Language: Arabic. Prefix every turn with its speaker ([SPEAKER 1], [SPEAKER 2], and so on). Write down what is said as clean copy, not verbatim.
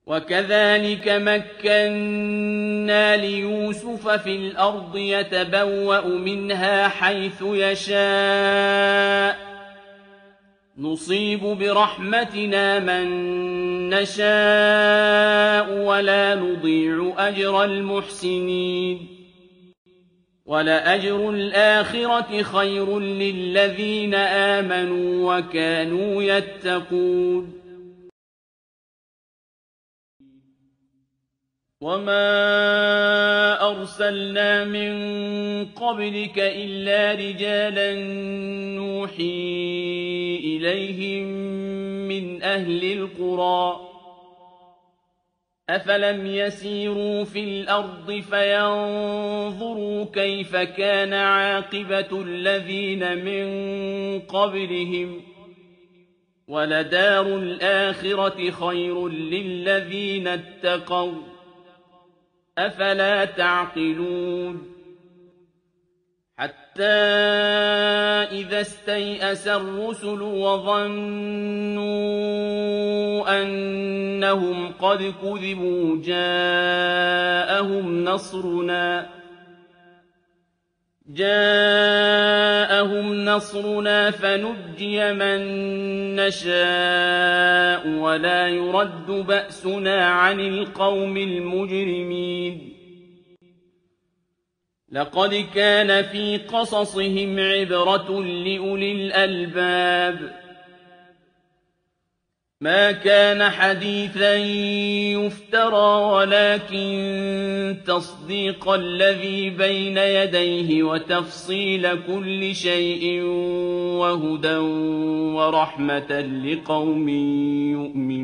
[SPEAKER 1] وكذلك مكنا ليوسف في الأرض يتبوأ منها حيث يشاء نصيب برحمتنا من نشاء ولا نضيع أجر المحسنين ولأجر الآخرة خير للذين آمنوا وكانوا يتقون وما أرسلنا من قبلك إلا رجالا نوحي إليهم من أهل القرى أفلم يسيروا في الأرض فينظروا كيف كان عاقبة الذين من قبلهم ولدار الآخرة خير للذين اتقوا أفلا تعقلون حتى إذا استيأس الرسل وظنوا أنهم قد كذبوا جاءهم نصرنا فنجي من نشاء ولا يرد بأسنا عن القوم المجرمين لقد كان في قصصهم عبرة لأولي الألباب ما كان حديثا يفترى ولكن تصديق الذي بين يديه وتفصيل كل شيء وهدى ورحمة لقوم يؤمنون